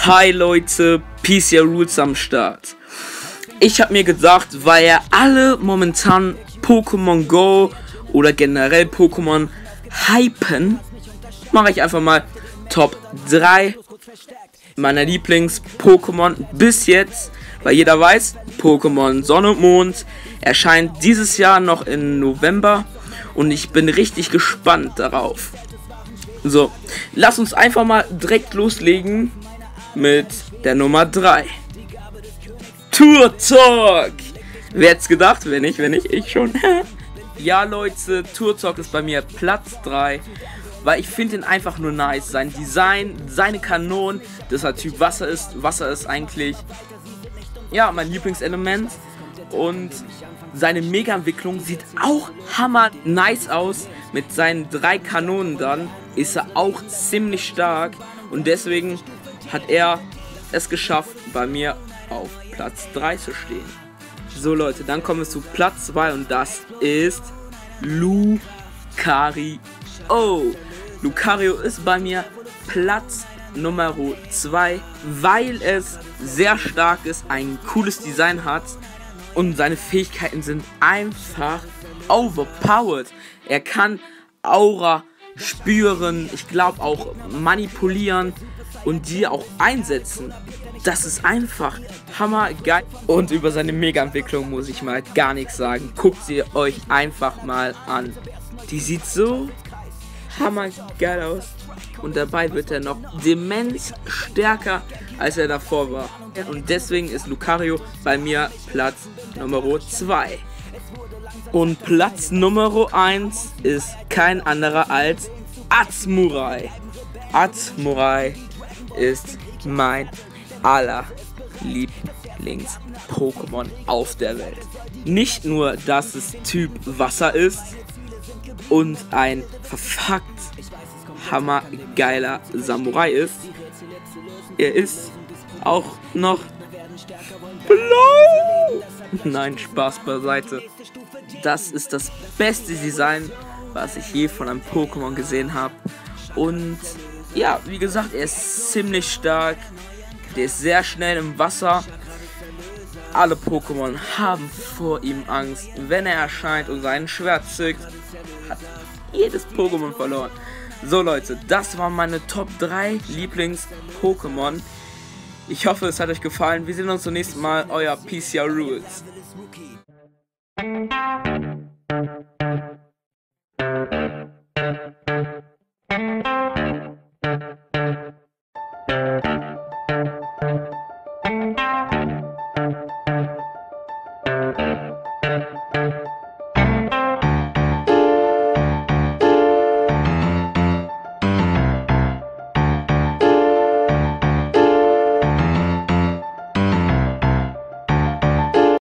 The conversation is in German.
Hi Leute, PCA Rules am Start. Ich habe mir gedacht, weil ja alle momentan Pokémon Go oder generell Pokémon hypen, mache ich einfach mal Top 3 meiner Lieblings-Pokémon bis jetzt. Weil jeder weiß, Pokémon Sonne und Mond erscheint dieses Jahr noch im November und ich bin richtig gespannt darauf. So, lass uns einfach mal direkt loslegen mit der Nummer 3. Tour Talk! Wer hätte es gedacht? Wenn nicht, ich schon. Ja Leute, Tour Talk ist bei mir Platz 3, weil ich finde ihn einfach nur nice. Sein Design, seine Kanonen, dass er Typ Wasser ist. Wasser ist eigentlich, ja, mein Lieblingselement. Und seine Mega-Entwicklung sieht auch hammer nice aus. Mit seinen 3 Kanonen dann ist er auch ziemlich stark. Und deswegen hat er es geschafft, bei mir auf Platz 3 zu stehen. So Leute, dann kommen wir zu Platz 2 und das ist Lucario. Lucario ist bei mir Platz Nummer 2, weil es sehr stark ist, ein cooles Design hat und seine Fähigkeiten sind einfach overpowered. Er kann Aura spüren, ich glaube auch manipulieren und die auch einsetzen. Das ist einfach hammergeil. Und über seine Mega-Entwicklung muss ich mal gar nichts sagen. Guckt sie euch einfach mal an. Die sieht so hammergeil aus. Und dabei wird er noch immens stärker, als er davor war. Und deswegen ist Lucario bei mir Platz Nummer 2. Und Platz Nummer 1 ist kein anderer als Azumarill. Azumarill ist mein Lieblings-Pokémon auf der Welt. Nicht nur, dass es Typ Wasser ist und ein verfuckt hammergeiler Samurai ist, er ist auch noch blau. Nein, Spaß beiseite. Das ist das beste Design, was ich je von einem Pokémon gesehen habe. Und ja, wie gesagt, er ist ziemlich stark. Der ist sehr schnell im Wasser. Alle Pokémon haben vor ihm Angst. Wenn er erscheint und sein Schwert zückt, hat jedes Pokémon verloren. So Leute, das waren meine Top 3 Lieblings-Pokémon. Ich hoffe, es hat euch gefallen. Wir sehen uns zum nächsten Mal. Euer PCA Rules.